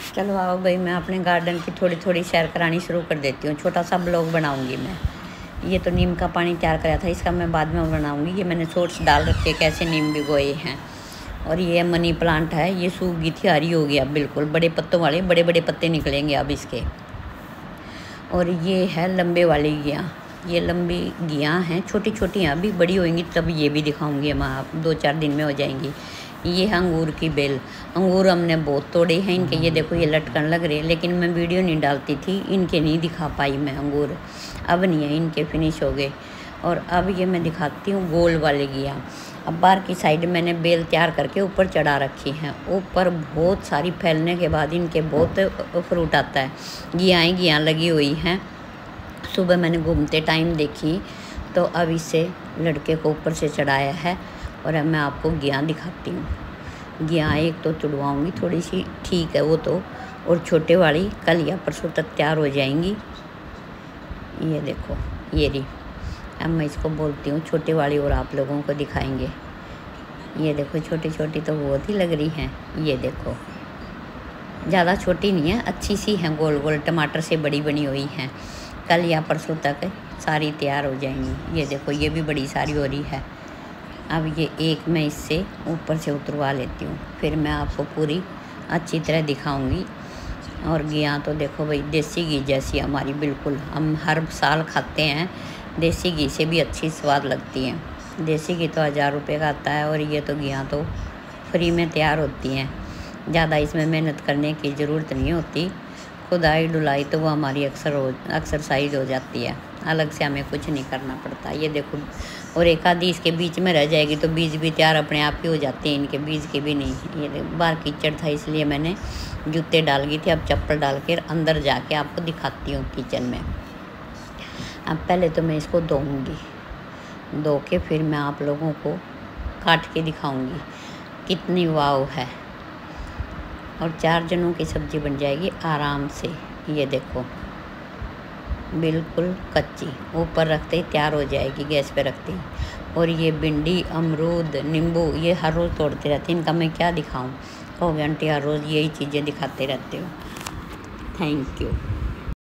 चलो आओ भाई, मैं अपने गार्डन की थोड़ी थोड़ी सैर करानी शुरू कर देती हूँ। छोटा सा ब्लॉग बनाऊँगी मैं। ये तो नीम का पानी तैयार कराया था, इसका मैं बाद में बनाऊँगी। ये मैंने शॉर्ट्स डाल रखे कैसे नीम भिगोए हैं। और ये मनी प्लांट है, ये सूख गई थी, हरी हो गया बिल्कुल, बड़े पत्तों वाले, बड़े बड़े पत्ते निकलेंगे अब इसके। और ये है लंबे वाली घियाँ, ये लंबी घियाँ हैं, छोटी छोटी हैं, अभी बड़ी होंगी तब ये भी दिखाऊंगी मैं, आप 2-4 दिन में हो जाएंगी। ये है अंगूर की बेल। अंगूर हमने बहुत तोड़े हैं इनके, ये देखो ये लटकन लग रहे हैं, लेकिन मैं वीडियो नहीं डालती थी, इनके नहीं दिखा पाई मैं अंगूर। अब नहीं है, इनके फिनिश हो गए। और अब ये मैं दिखाती हूँ गोल वाले घियाँ। अब बाहर की साइड मैंने बेल तैयार करके ऊपर चढ़ा रखी हैं। ऊपर बहुत सारी फैलने के बाद इनके बहुत फ्रूट आता है। घियाँ लगी हुई हैं। सुबह मैंने घूमते टाइम देखी, तो अब इसे लड़के को ऊपर से चढ़ाया है। और अब मैं आपको घियाँ दिखाती हूँ। घियाँ एक तो तुड़वाऊँगी थोड़ी सी, ठीक है वो तो, और छोटे वाली कल या परसों तक तैयार हो जाएंगी। ये देखो ये रही। अब मैं इसको बोलती हूँ छोटे वाली और आप लोगों को दिखाएंगे। ये देखो छोटी छोटी तो बहुत ही लग रही हैं। ये देखो ज़्यादा छोटी नहीं है, अच्छी सी हैं, गोल गोल टमाटर से बड़ी बनी हुई हैं। कल या परसों तक सारी तैयार हो जाएंगी। ये देखो ये भी बड़ी सारी हो रही है। अब ये एक मैं इससे ऊपर से उतरवा लेती हूँ, फिर मैं आपको पूरी अच्छी तरह दिखाऊंगी। और घियाँ तो देखो भाई देसी घी जैसी हमारी बिल्कुल, हम हर साल खाते हैं। देसी घी से भी अच्छी स्वाद लगती है। देसी घी तो 1000 रुपये का आता है, और ये तो घियाँ तो फ्री में तैयार होती हैं। ज़्यादा इसमें मेहनत करने की ज़रूरत नहीं होती। खुदाई डुलाई तो वो हमारी एक्सरसाइज हो जाती है, अलग से हमें कुछ नहीं करना पड़ता। ये देखो, और एक आधी इसके बीच में रह जाएगी तो बीज भी तैयार अपने आप ही हो जाते हैं, इनके बीज के भी नहीं। ये बाहर कीचड़ था इसलिए मैंने जूते डाल गई थी, अब चप्पल डाल के अंदर जाके आपको दिखाती हूँ किचन में। अब पहले तो मैं इसको धोऊँगी, धो के फिर मैं आप लोगों को काट के दिखाऊँगी कितनी वाव है। और 4 जनों की सब्ज़ी बन जाएगी आराम से। ये देखो बिल्कुल कच्ची, ऊपर रखते ही तैयार हो जाएगी, गैस पे रखते ही। और ये भिंडी, अमरूद, नींबू, ये हर रोज़ तोड़ते रहते हैं, इनका मैं क्या दिखाऊं। कहोगे आंटी हर रोज़ यही चीज़ें दिखाते रहते हो। Thank you.